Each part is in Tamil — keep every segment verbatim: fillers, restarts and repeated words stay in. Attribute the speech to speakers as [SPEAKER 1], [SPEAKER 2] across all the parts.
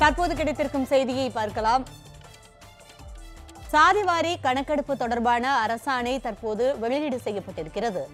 [SPEAKER 1] தற்போது கிடைத்திருக்கும் செய்தியை பார்க்கலாம். சாதிவாரி கணக்கெடுப்பு தொடர்பான அரசாணை தற்போது வெளியீடு செய்யப்பட்டிருக்கிறது.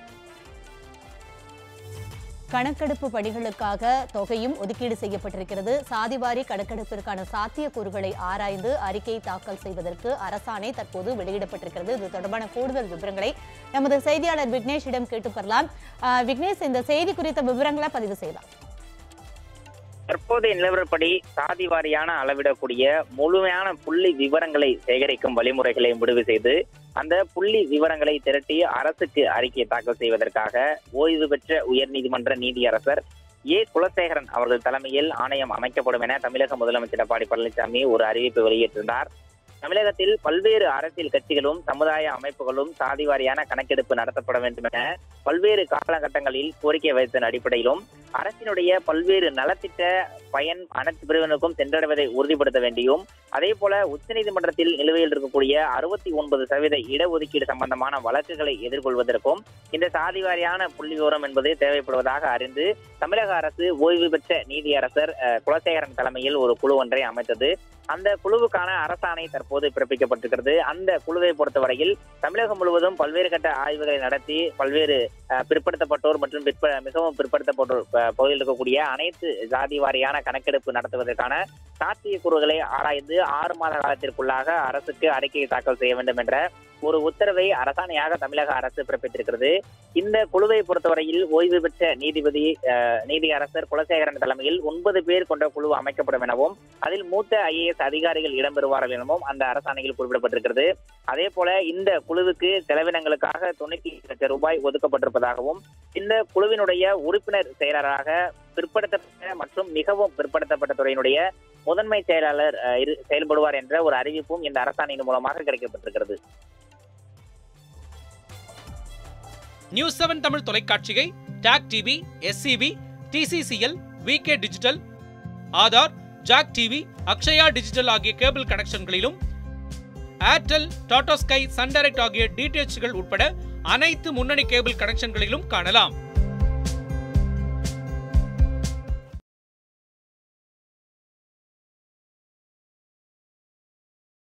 [SPEAKER 1] கணக்கெடுப்பு பணிகளுக்காக தொகையும் ஒதுக்கீடு செய்யப்பட்டிருக்கிறது. சாதிவாரி கணக்கெடுப்பிற்கான சாத்தியக்கூறுகளை ஆராய்ந்து அறிக்கை தாக்கல் செய்வதற்கு அரசாணை தற்போது வெளியிடப்பட்டிருக்கிறது. இது தொடர்பான கூடுதல் விவரங்களை நமது செய்தியாளர் விக்னேஷிடம் கேட்டு பெறலாம். விக்னேஷ், இந்த செய்தி குறித்த விவரங்களை பதிவு செய்யலாம்.
[SPEAKER 2] தற்போதைய நிலவரப்படி சாதி வாரியான அளவிடக்கூடிய முழுமையான புள்ளி விவரங்களை சேகரிக்கும் வழிமுறைகளை முடிவு செய்து அந்த புள்ளி விவரங்களை திரட்டி அரசுக்கு அறிக்கை தாக்கல் செய்வதற்காக ஓய்வு பெற்ற உயர்நீதிமன்ற நீதியரசர் ஏ குலசேகரன் அவர்கள் தலைமையில் ஆணையம் அமைக்கப்படும் என தமிழக முதலமைச்சர் எடப்பாடி பழனிசாமி ஒரு அறிவிப்பை வெளியிட்டிருந்தார். தமிழகத்தில் பல்வேறு அரசியல் கட்சிகளும் சமுதாய அமைப்புகளும் சாதி வாரியான கணக்கெடுப்பு நடத்தப்பட வேண்டும் என பல்வேறு காலகட்டங்களில் கோரிக்கை வைத்ததன் அடிப்படையிலும் அரசினுடைய பல்வேறு நலத்திட்ட பயன் அனைத்து பிரிவினருக்கும் சென்றடைவதை உறுதிப்படுத்த வேண்டியும் அதே போல உச்சநீதிமன்றத்தில் நிலுவையில் இருக்கக்கூடிய அறுபத்தி ஒன்பது சதவீத இடஒதுக்கீடு சம்பந்தமான வழக்குகளை எதிர்கொள்வதற்கும் இந்த சாதி வாரியான புள்ளி விவரம் என்பது தேவைப்படுவதாக அறிந்து தமிழக அரசு ஓய்வு பெற்ற நீதியரசர் குலசேகரன் தலைமையில் ஒரு குழு ஒன்றை அமைத்தது. அந்த குழுவுக்கான அரசாணை தற்போது பிறப்பிக்கப்பட்டிருக்கிறது. அந்த குழுவை பொறுத்தவரையில் தமிழகம் முழுவதும் பல்வேறு கட்ட ஆய்வுகளை நடத்தி பல்வேறு பிற்படுத்தப்பட்டோர் மற்றும் பிற்ப மிகவும் பிற்படுத்தப்பட்டோர் பகுதியில் இருக்கக்கூடிய அனைத்து ஜாதி வாரியான கணக்கெடுப்பு நடத்துவதற்கான சாத்தியக்கூறுகளை ஆராய்ந்து ஆறு மாத காலத்திற்குள்ளாக அரசுக்கு அறிக்கையை தாக்கல் செய்ய வேண்டும் என்ற ஒரு உத்தரவை அரசாணையாக தமிழக அரசு பிறப்பித்திருக்கிறது. இந்த குழுவை பொறுத்தவரையில் ஓய்வு பெற்ற நீதிபதி நீதியரசர் குலசேகரன் தலைமையில் ஒன்பது பேர் கொண்ட குழு அமைக்கப்படும் எனவும் அதில் மூத்த ஐஏஎஸ் அதிகாரிகள் இடம்பெறுவார்கள் எனவும் அந்த அரசாணையில் குறிப்பிடப்பட்டிருக்கிறது. அதே போல இந்த குழுவுக்கு செலவினங்களுக்காக தொண்ணூத்தி லட்சம் ரூபாய் ஒதுக்கப்பட்டிருப்பதாகவும் இந்த குழுவினுடைய உறுப்பினர் செயலராக பிற்படுத்தப்பட்ட மற்றும் மிகவும் பிற்படுத்தப்பட்ட துறையினுடைய முதன்மை செயலாளர் செயல்படுவார் என்ற ஒரு அறிவிப்பும் இந்த அரசாணையின் மூலமாக கிடைக்கப்பட்டிருக்கிறது.
[SPEAKER 3] நியூஸ் செவன் தமிழ் தொலைக்காட்சியை டாக் TV, SCB, TCCL, VK digital, Aadhaar, ஜாக் டிவி, அக்ஷயா டிஜிட்டல் ஆகிய கேபிள் கனெக்ஷன்களிலும் Airtel, Tata sky, Sun direct ஆகிய டிடிஎச்கள் உட்பட அனைத்து முன்னணி கேபிள் கனெக்ஷன்களிலும் காணலாம்.